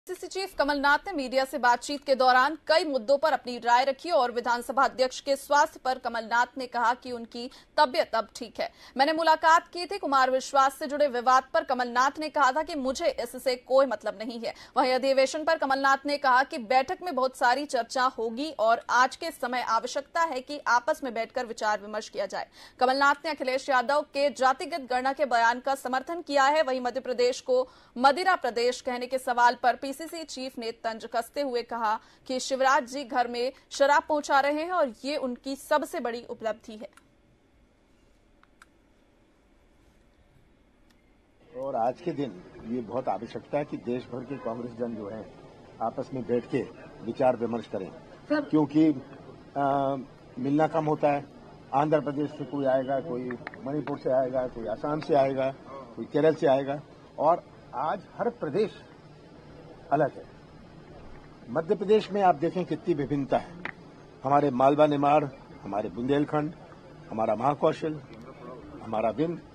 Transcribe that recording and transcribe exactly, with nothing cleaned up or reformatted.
PCC chief Kamal Nath ने media से बातचीत के दौरान कई मुद्दों पर अपनी राय रखी और विधानसभा अध्यक्ष के स्वास्थ्य पर कमलनाथ ने कहा कि उनकी तबीयत अब ठीक है। मैंने मुलाकात की थी। कुमार विश्वास से जुड़े विवाद पर कमलनाथ ने कहा था कि मुझे इससे कोई मतलब नहीं है। वहीं अधिवेशन पर कमलनाथ ने कहा कि बैठक में बहुत सारी चर्चा होगी और आज के समय आवश्यकता है कि आपस में बैठकर विचार विमर्श किया जाए। कमलनाथ ने अखिलेश यादव के जातिगत गणना के बयान का समर्थन किया है। वहीं मध्य प्रदेश को मदिरा प्रदेश कहने के सवाल पर पीसीसी चीफ ने तंज कसते हुए कहा कि शिवराज जी घर में शराब पहुंचा रहे हैं और ये उनकी सबसे बड़ी उपलब्धि है। और आज के दिन ये बहुत आवश्यकता है कि देश भर के कांग्रेस जन जो है आपस में बैठ के विचार विमर्श करें, क्योंकि आ, मिलना कम होता है। आंध्र प्रदेश से कोई आएगा, कोई मणिपुर से आएगा, कोई असम से आएगा, कोई केरल से आएगा और आज हर प्रदेश अलग है। मध्य प्रदेश में आप देखें कितनी विभिन्नता है। हमारे मालवा निमाड़, हमारे बुंदेलखंड, हमारा महाकौशल, हमारा विंध्य,